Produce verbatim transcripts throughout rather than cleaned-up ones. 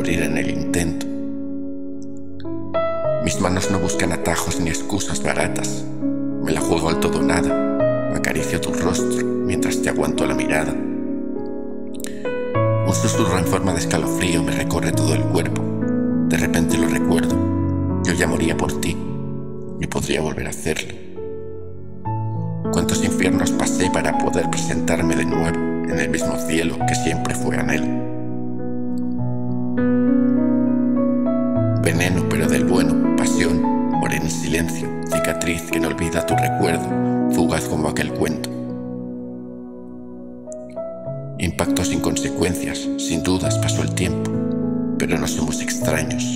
morir en el intento. Mis manos no buscan atajos ni excusas baratas. Me la juego al todo o nada. Acaricio tu rostro mientras te aguanto la mirada. Un susurro en forma de escalofrío me recorre todo el cuerpo. De repente lo recuerdo. Yo ya moría por ti y podría volver a hacerlo. Cuántos infiernos pasé para poder presentarme de nuevo en el mismo cielo que siempre fue anhelo. Veneno pero del bueno, pasión, morena en silencio, cicatriz que no olvida tu recuerdo, fugaz como aquel cuento. Impacto sin consecuencias, sin dudas pasó el tiempo, pero no somos extraños.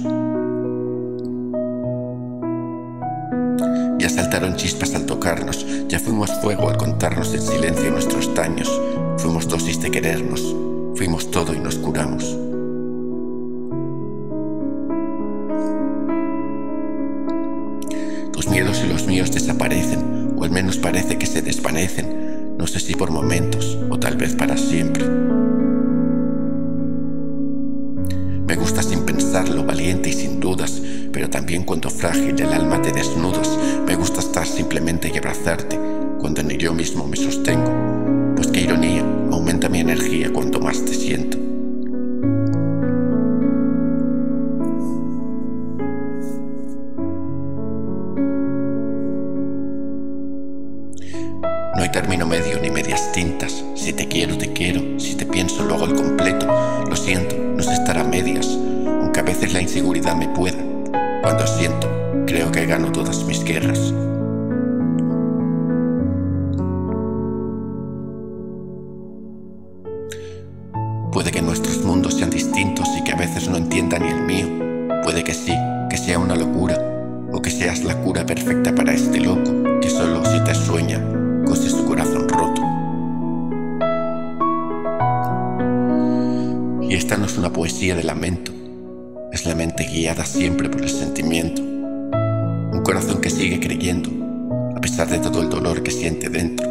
Ya saltaron chispas al tocarnos, ya fuimos fuego al contarnos en silencio nuestros daños. Fuimos dosis de querernos, fuimos todo y nos curamos. Tus miedos y los míos desaparecen, o al menos parece que se desvanecen, no sé si por momentos o tal vez para siempre. Me gusta sin pensarlo, valiente y sin dudas, pero también cuando frágil el alma te desnudas. Me gusta estar simplemente y abrazarte, cuando ni yo mismo me sostengo, pues qué ironía, aumenta mi energía cuanto más te siento. No hay término medio ni medias tintas. Si te quiero, te quiero. Si te pienso, lo hago al completo. Lo siento, no sé estar a medias, aunque a veces la inseguridad me pueda. Cuando siento, creo que gano todas mis guerras. Puede que nuestros mundos sean distintos y que a veces no entienda ni el mío. Puede que sí, que sea una locura, o que seas la cura perfecta para este loco que solo si te sueña cose su corazón roto. Y esta no es una poesía de lamento, es la mente guiada siempre por el sentimiento. Un corazón que sigue creyendo, a pesar de todo el dolor que siente dentro.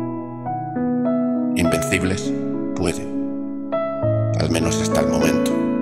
Invencibles, puede, al menos hasta el momento.